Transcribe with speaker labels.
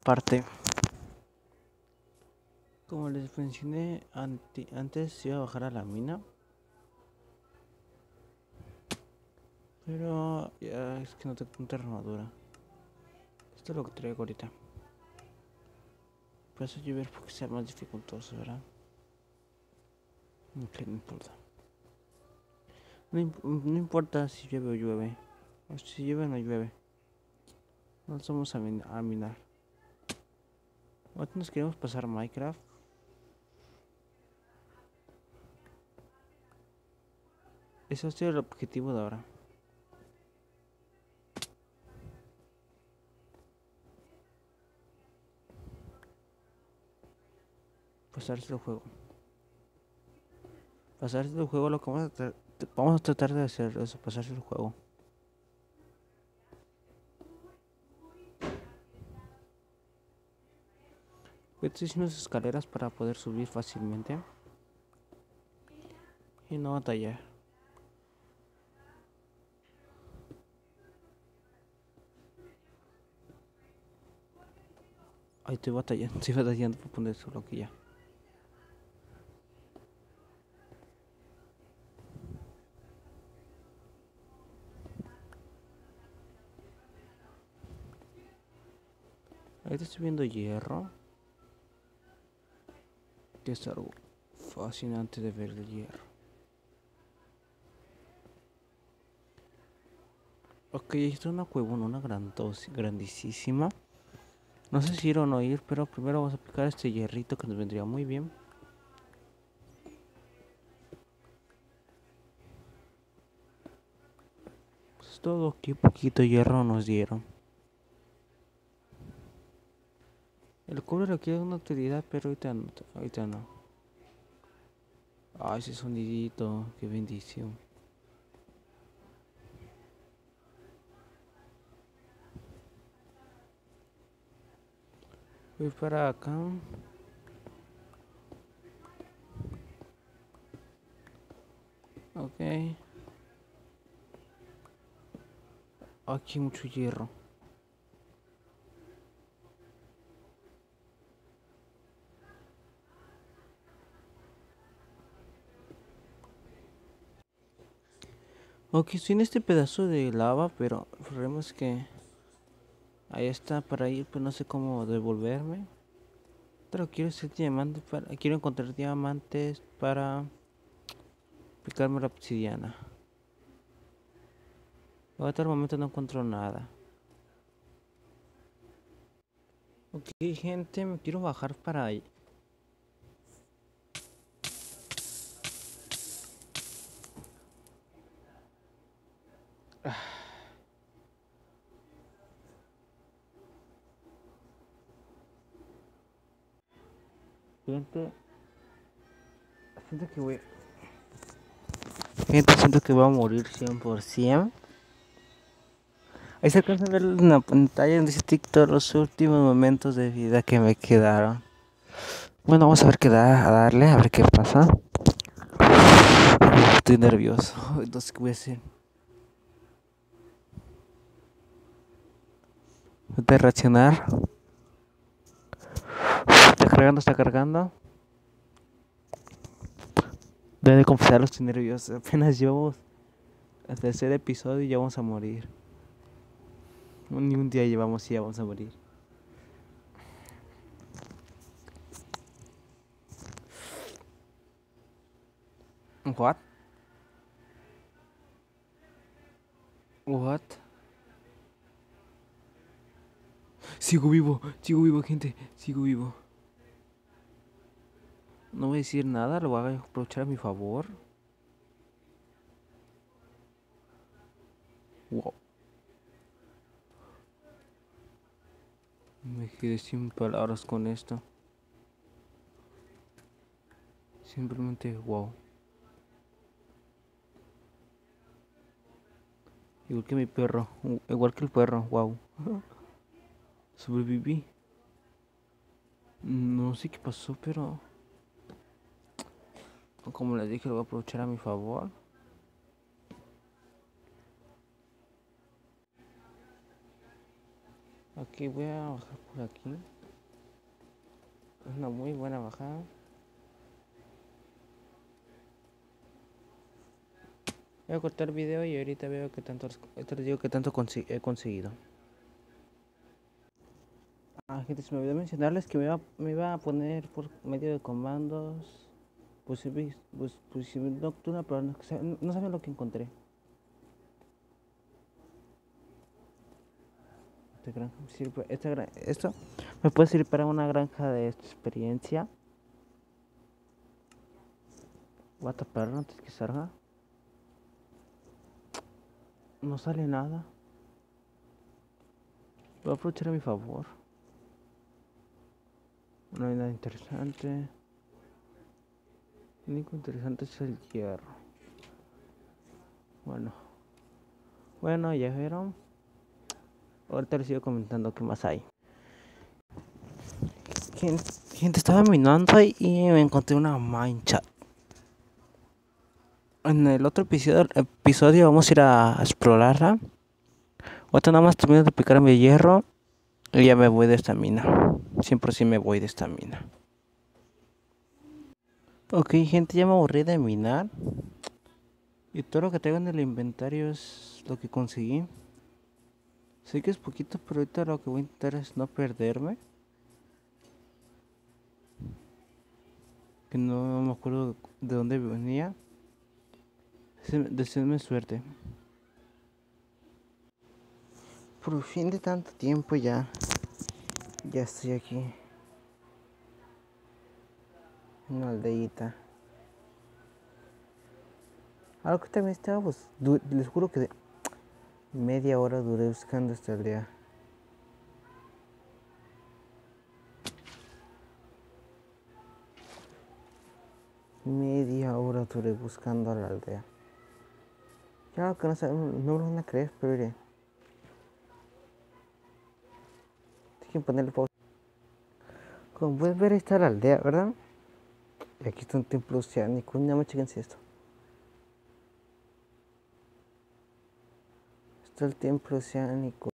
Speaker 1: parte. Como les mencioné antes, iba a bajar a la mina. Pero ya es que no tengo tanta armadura. Esto es lo que traigo ahorita. Por eso llover porque sea más dificultoso, ¿verdad? Ok, no importa. No importa si llueve o llueve. O si llueve o no llueve. No vamos a minar. Ahorita nos queremos pasar Minecraft. Ese es el objetivo de ahora. Pasarse el juego. Pasarse el juego, lo que vamos a tratar de hacer es pasarse el juego. Estoy haciendo unas escaleras para poder subir fácilmente. Y no batallar. Ahí estoy batallando para poner su bloquilla. Ahorita estoy viendo hierro. Que es algo fascinante de ver el hierro. Ok, esto es una cuevona, una grandísima. No sé si ir o no ir, pero primero vamos a picar este hierrito que nos vendría muy bien. Pues todo aquí, poquito hierro nos dieron. El cobre requiere una utilidad, pero ahorita no. Ay, ese sonidito, qué bendición. Voy para acá. Ok. Aquí hay mucho hierro. Ok, estoy en este pedazo de lava, pero el problema es que ahí está para ir, pero no sé cómo devolverme. Pero quiero encontrar diamantes para picarme la obsidiana. Hasta el momento no encuentro nada. Ok, gente, me quiero bajar para ahí. Gente, siento que voy. Gente, siento que voy a morir 100%. Ahí se alcanza a ver en la pantalla donde dice TikTok los últimos momentos de vida que me quedaron. Bueno, vamos a ver qué da, a darle, a ver qué pasa. Estoy nervioso. Entonces, ¿qué voy a hacer? De reaccionar. Está cargando, está cargando. Debe de confesarlo, estoy nervioso. Apenas llevamos el tercer episodio y ya vamos a morir. Ni un día llevamos y ya vamos a morir. What? What? Sigo vivo, gente. Sigo vivo. No voy a decir nada, lo voy a aprovechar a mi favor. Wow. Me quedé sin palabras con esto. Simplemente wow. Igual que mi perro. Igual que el perro, wow. Sobreviví. No sé qué pasó, pero como les dije, lo voy a aprovechar a mi favor. Ok, voy a bajar por aquí. Es una muy buena bajada. Voy a cortar el video y ahorita veo que tanto, te digo que tanto he conseguido. Gente, se me olvidó mencionarles que me iba a poner por medio de comandos posible nocturna, pero no saben lo que encontré. Esto me puede servir para una granja de experiencia. Voy a taparlo antes que salga. No sale nada. Voy a aprovechar a mi favor. No hay nada interesante. Lo único interesante es el hierro. Bueno, ya vieron. Ahorita les sigo comentando qué más hay. Gente, estaba minando y me encontré una mancha. En el otro episodio vamos a ir a explorarla. Ahorita nada más termino de picar mi hierro y ya me voy de esta mina. Siempre sí me voy de esta mina. Ok, gente, ya me aburrí de minar. Y todo lo que tengo en el inventario es lo que conseguí. Sé que es poquito, pero ahorita lo que voy a intentar es no perderme. Que no me acuerdo de dónde venía. Deseenme suerte. Por fin de tanto tiempo ya estoy aquí. En una aldeita. Algo que también estaba, pues, les juro que media hora duré buscando esta aldea. Media hora duré buscando a la aldea. Claro que no me lo van a creer, pero iré. Dejen ponerle pausa. Como puedes ver, ahí está la aldea, ¿verdad? Y aquí está un templo oceánico. Nada más chequense esto. Está el templo oceánico.